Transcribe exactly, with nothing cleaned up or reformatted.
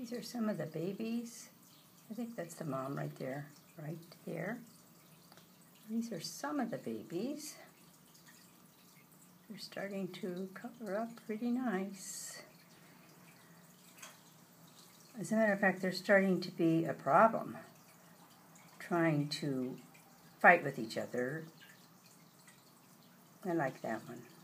These are some of the babies. I think that's the mom right there, right there. These are some of the babies. They're starting to cover up pretty nice. As a matter of fact, they're starting to be a problem, trying to fight with each other. I like that one.